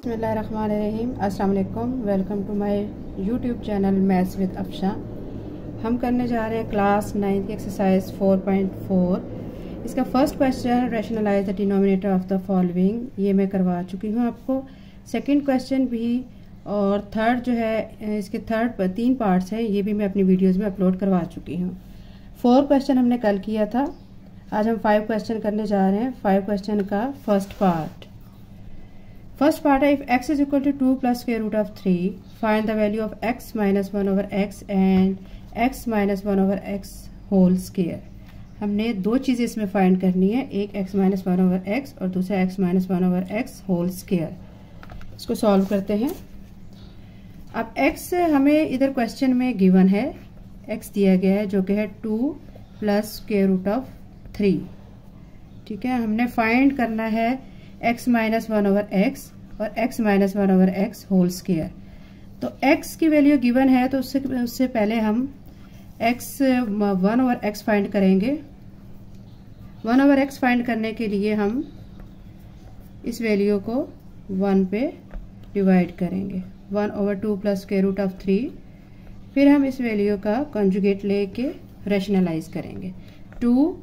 बिस्मिल्लाहिर्रहमानिर्रहीम। अस्सलाम वालेकुम। Welcome to my YouTube channel maths with Afsha. हम करने जा रहे हैं क्लास 9 की एक्सरसाइज 4.4। इसका first question rationalise the denominator of the following, ये मैं करवा चुकी हूँ आपको। सेकंड क्वेश्चन भी और थर्ड जो है इसके तीन पार्ट्स हैं, ये भी मैं अपनी वीडियोज़ में अपलोड करवा चुकी हूँ। 4 क्वेश्चन हमने कल किया था, आज हम 5 क्वेश्चन करने जा रहे हैं। 5 क्वेश्चन का फर्स्ट पार्ट है, if x is equal to 2 plus square root of 3 find the value of x minus 1 over x and x minus 1 over x whole square. हमने दो चीज़ें इसमें फाइंड करनी है, एक x माइनस 1 ओवर x और दूसरा x minus 1 over x whole square. इसको सॉल्व करते हैं। अब x हमें इधर क्वेश्चन में गिवन है, x दिया गया है जो कि है 2 प्लस स्क्वायर रूट ऑफ 3। ठीक है, हमने फाइंड करना है x माइनस 1 ओवर x और x minus 1 over x whole square. तो x की वैल्यू गिवन है, तो उससे पहले हम x 1 ओवर x फाइंड करेंगे। 1 ओवर x फाइंड करने के लिए हम इस वैल्यू को 1 पे डिवाइड करेंगे। 1 over 2 plus square root of 3। फिर हम इस वैल्यू का कॉन्जुगेट लेके रैशनलाइज करेंगे। 2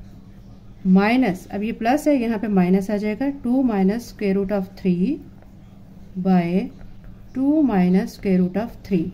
माइनस, अब ये प्लस है, यहाँ पे माइनस आ जाएगा। 2 minus square root of 3 by 2 minus square root of 3।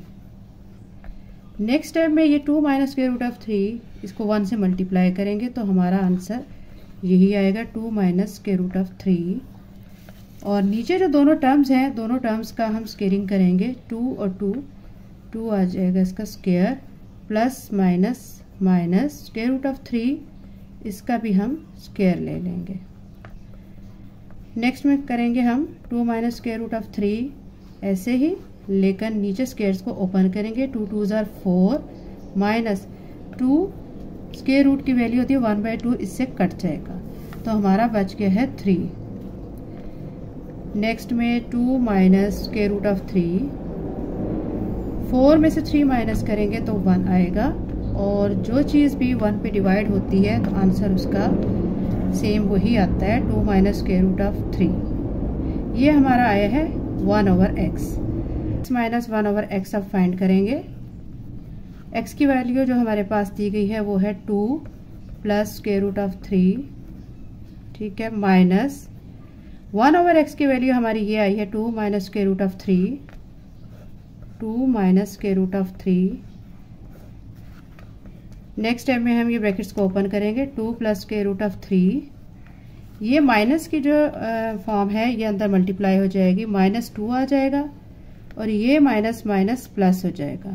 Next step में ये 2 माइनस स्क्वायर रूट ऑफ 3 इसको 1 से मल्टीप्लाई करेंगे तो हमारा आंसर यही आएगा, 2 माइनस स्क्वायर रूट ऑफ 3। और नीचे जो दोनों टर्म्स हैं, दोनों टर्म्स का हम स्क्वेयरिंग करेंगे। 2 और 2 आ जाएगा इसका square, plus minus minus square root of 3, इसका भी हम स्क्वायर ले लेंगे। नेक्स्ट में करेंगे हम 2 माइनस स्क्वायर रूट ऑफ 3 ऐसे ही, लेकिन नीचे स्क्वायर्स को ओपन करेंगे। 2 2 ज़ार 4 माइनस 2 स्क्वायर रूट की वैल्यू होती है 1/2, इससे कट जाएगा तो हमारा बच गया है 3। नेक्स्ट में 2 माइनस स्क्वायर रूट ऑफ 3, 4 में से 3 माइनस करेंगे तो 1 आएगा। और जो चीज़ भी 1 पे डिवाइड होती है तो आंसर उसका सेम वही आता है, 2 माइनस स्क्वायर रूट ऑफ 3। ये हमारा आया है 1 over x minus 1 over x। अब फाइंड करेंगे। x की वैल्यू जो हमारे पास दी गई है वो है 2 प्लस स्क्वायर रूट ऑफ 3, ठीक है, माइनस 1 ओवर x की वैल्यू हमारी ये आई है 2 minus square root of 3, 2 minus square root of 3। Next step में हम ये ब्रैकेट्स को ओपन करेंगे। 2 प्लस स्क्वायर रूट ऑफ 3, ये माइनस की जो फॉर्म है ये अंदर मल्टीप्लाई हो जाएगी, -2 आ जाएगा और ये माइनस माइनस प्लस हो जाएगा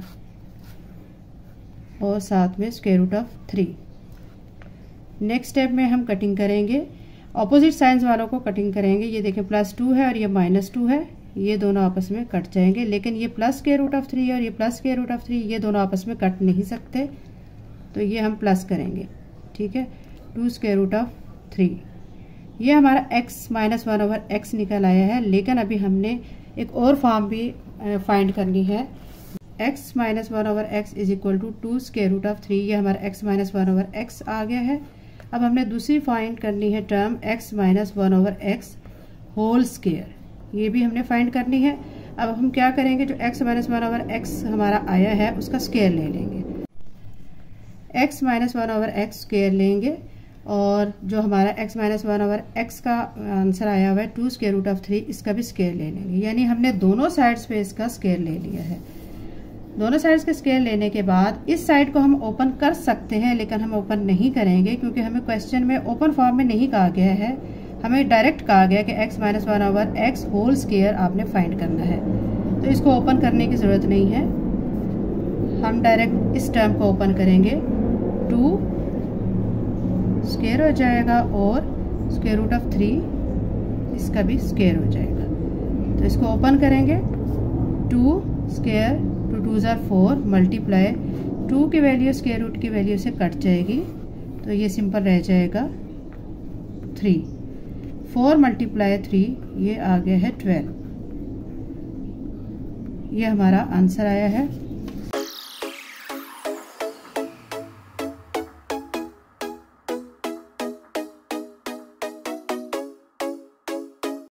और साथ में square root of 3। Next step में हम कटिंग करेंगे, ऑपोजिट साइंस वालों को कटिंग करेंगे। ये देखें +2 है और ये -2 है, ये दोनों आपस में कट जाएंगे। लेकिन ये प्लस स्क्वायर रूट ऑफ 3 और ये प्लस स्क्वायर रूट ऑफ 3, ये दोनों आपस में कट नहीं सकते, तो ये हम प्लस करेंगे। ठीक है, 2 स्क्वायर रूट ऑफ 3। ये हमारा x माइनस 1 ओवर x निकल आया है। लेकिन अभी हमने एक और फॉर्म भी फाइंड करनी है। x minus 1 over x is equal to 2 square root of 3। ये हमारा x माइनस 1 ओवर x आ गया है। अब हमने दूसरी फाइंड करनी है term x minus 1 over x whole square, ये भी हमने फाइंड करनी है। अब हम क्या करेंगे, जो x माइनस 1 ओवर x हमारा आया है उसका स्क्वायर ले लेंगे। x minus 1 over x square लेंगे और जो हमारा x माइनस 1 ओवर x का आंसर आया हुआ है 2 स्क्वायर रूट ऑफ 3, इसका भी स्क्वायर ले लेंगे। यानी हमने दोनों साइड्स पे इसका स्क्वायर ले लिया है। दोनों साइड्स के स्क्वायर लेने के बाद इस साइड को हम ओपन कर सकते हैं, लेकिन हम ओपन नहीं करेंगे क्योंकि हमें क्वेश्चन में ओपन फॉर्म में नहीं कहा गया है, हमें डायरेक्ट कहा गया कि x minus 1 over x whole square आपने फाइंड करना है। तो इसको ओपन करने की ज़रूरत नहीं है, हम डायरेक्ट इस टर्म को ओपन करेंगे। 2 स्क्वायर हो जाएगा और स्क्वायर रूट ऑफ 3, इसका भी स्क्वायर हो जाएगा। तो इसको ओपन करेंगे। 2 स्क्वायर, 2 2 ज़ार 4 मल्टीप्लाई 2 की वैल्यू स्क्वायर रूट की वैल्यू से कट जाएगी तो ये सिंपल रह जाएगा 3। 4 मल्टीप्लाई 3, ये आ गया है 12। ये हमारा आंसर आया है।